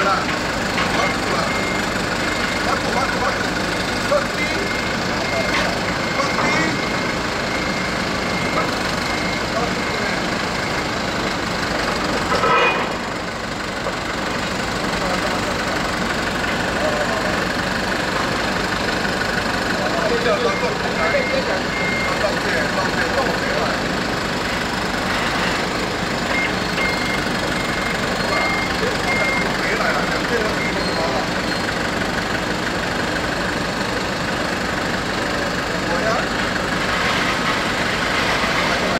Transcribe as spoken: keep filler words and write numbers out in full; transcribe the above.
了，抓住了，抓住，抓住，抓住，放低，放低，放低。 要当做平台，要道歉，道歉，道歉了。